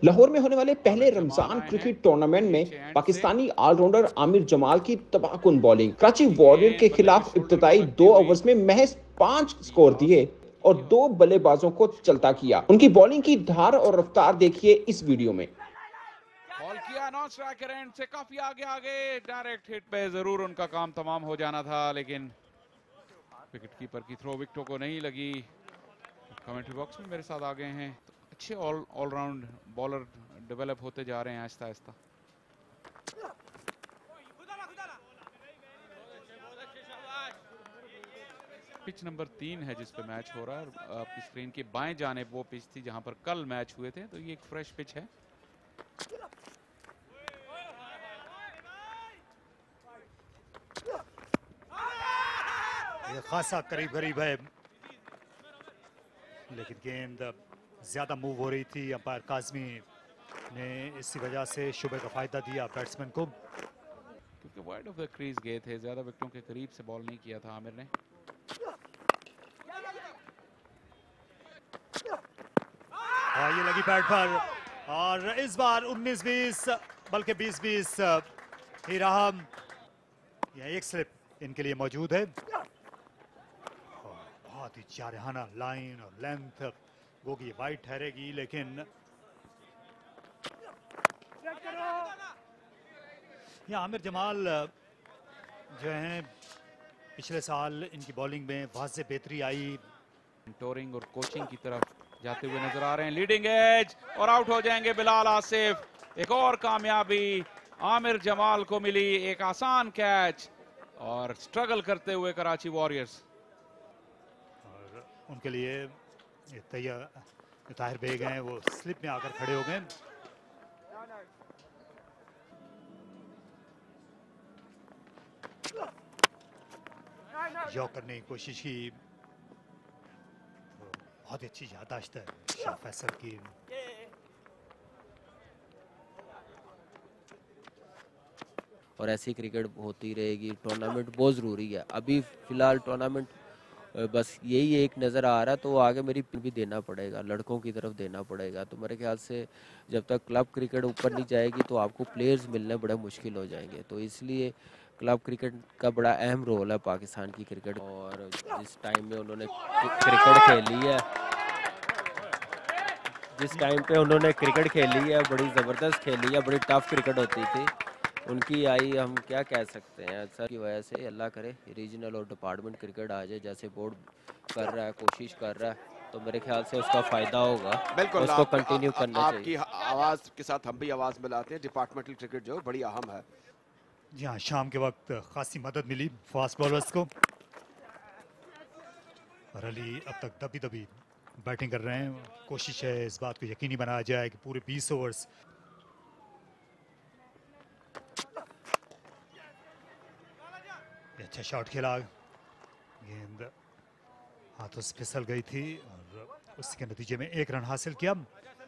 लाहौर में होने वाले पहले आमिर जमाल रमजान आए हैं क्रिकेट टूर्नामेंट में नीचे एंड से। पाकिस्तानी ऑलराउंडर आमिर जमाल की तबाहकुन बॉलिंग। कराची ये वॉरियर के गेंद बल्ले के खिलाफ शोल्डर पे इब्तदाई लगती 2 हुई ओवर्स में महज 5 टीम स्कोर ऑफ दिए और थी और 2 बल्लेबाजों को चलता किया। उनकी बॉलिंग की धार और रफ्तार देखिए इस वीडियो में। बॉल किया नॉन स्ट्राइकर एंड से काफी आगे आगे डायरेक्ट हिट पे जरूर उनका काम तमाम हो जाना था, लेकिन विकेट कीपर की थ्रो विकेटों को नहीं लगी। कमेंट्री बॉक्स में मेरे साथ आ गए हैं तो अच्छे ऑलराउंड बॉलर डेवलप होते जा रहे हैं आहिस्ता आहिस्ता। पिच नंबर 3 है जिस पे मैच हो रहा है। आपकी स्क्रीन की बाएं जानिब वो पिच थी जहां पर कल मैच हुए थे, तो ये एक फ्रेश पिच है। ये खासा करीब करीब है, लेकिन गेंद ज्यादा मूव हो रही थी। अंपायर काजमी ने इसी वजह से शुबे का फायदा दिया बैट्समैन को, क्योंकि वाइड ऑफ द क्रीज गए थे, ज्यादा विकेटों के करीब से बॉल नहीं किया था आमिर ने। हाँ, ये लगी बैट पर और इस बार 19-20 बल्कि 20-20 ही रहा। यह एक स्लिप इनके लिए मौजूद है। बहुत ही जारहाना लाइन और लेंथ वो की वाइड ठहरेगी, लेकिन ये आमिर जमाल जो हैं पिछले साल इनकी बॉलिंग में वाज़े बेहतरी आई। टोरिंग और कोचिंग की तरफ जाते हुए नजर आ रहे हैं। लीडिंग एज और आउट हो जाएंगे बिलाल आसिफ। एक और कामयाबी आमिर जमाल को मिली, एक आसान कैच और स्ट्रगल करते हुए कराची वॉरियर्स। और उनके लिए ताहिर बेग हैं, वो स्लिप में आकर खड़े हो गए। जॉक करने की कोशिश की, तो बहुत ही अच्छी याददाश्त है शाह फैसल की। और ऐसी क्रिकेट होती रहेगी। टूर्नामेंट बहुत ज़रूरी है। अभी फ़िलहाल टूर्नामेंट बस यही एक नज़र आ रहा है, तो आगे मेरी भी देना पड़ेगा, लड़कों की तरफ देना पड़ेगा। तो मेरे ख्याल से जब तक क्लब क्रिकेट ऊपर नहीं जाएगी तो आपको प्लेयर्स मिलने बड़े मुश्किल हो जाएंगे। तो इसलिए क्लब क्रिकेट का बड़ा अहम रोल है पाकिस्तान की क्रिकेट। और जिस टाइम में उन्होंने क्रिकेट खेली है, जिस टाइम पे उन्होंने क्रिकेट खेली है, बड़ी ज़बरदस्त खेली है, बड़ी टफ क्रिकेट होती थी उनकी। आई हम क्या कह सकते हैं सर की वजह से। अल्लाह करे रीजनल और डिपार्टमेंट क्रिकेट आ जाए, जैसे बोर्ड कर रहा है, कोशिश कर रहा है, तो मेरे ख्याल से उसका फ़ायदा होगा। बिल्कुल, उसको कंटिन्यू करना आपकी चाहिए। आवाज़ के साथ हम भी आवाज़ मिलाते हैं। डिपार्टमेंटल क्रिकेट जो बड़ी अहम है। जी हाँ, शाम के वक्त खासी मदद मिली फास्ट बॉलर्स को। और अली अब तक दबी दबी बैटिंग कर रहे हैं। कोशिश है इस बात को यकीनी बनाया जाए कि पूरे 20 ओवर्स अच्छा शॉट खेला, गेंद हाथों से फिसल गई थी और उसके नतीजे में 1 रन हासिल किया।